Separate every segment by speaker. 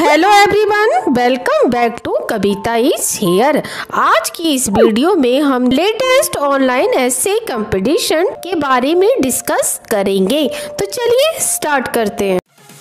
Speaker 1: Hello everyone, welcome back to Kavita is here. आज की इस वीडियो में हम लेटेस्ट ऑनलाइन एसे कंपटीशन के बारे में डिस्कस करेंगे। तो चलिए स्टार्ट करते हैं।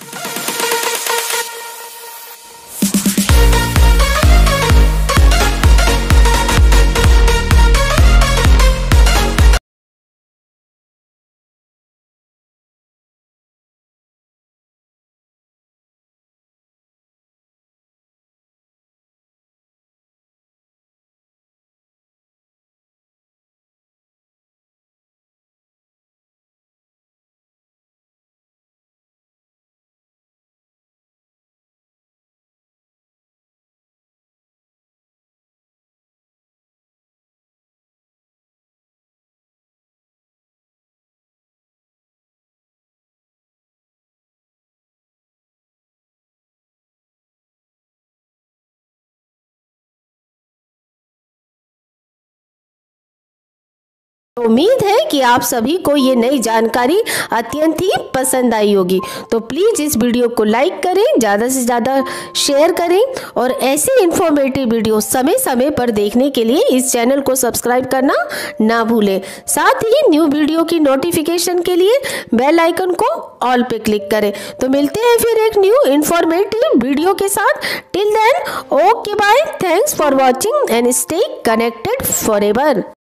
Speaker 1: उम्मीद है कि आप सभी को ये नई जानकारी अत्यंत ही पसंद आई होगी। तो प्लीज़ इस वीडियो को लाइक करें, ज़्यादा से ज़्यादा शेयर करें और ऐसे इन्फॉर्मेटिव वीडियो समय समय पर देखने के लिए इस चैनल को सब्सक्राइब करना ना भूलें। साथ ही न्यू वीडियो की नोटिफिकेशन के लिए बेल आइकन को ऑल पे क्लिक करें। तो मिलते हैं फिर एक न्यू इन्फॉर्मेटिव वीडियो के साथ। Till then okay bye, thanks for watching and stay connected forever.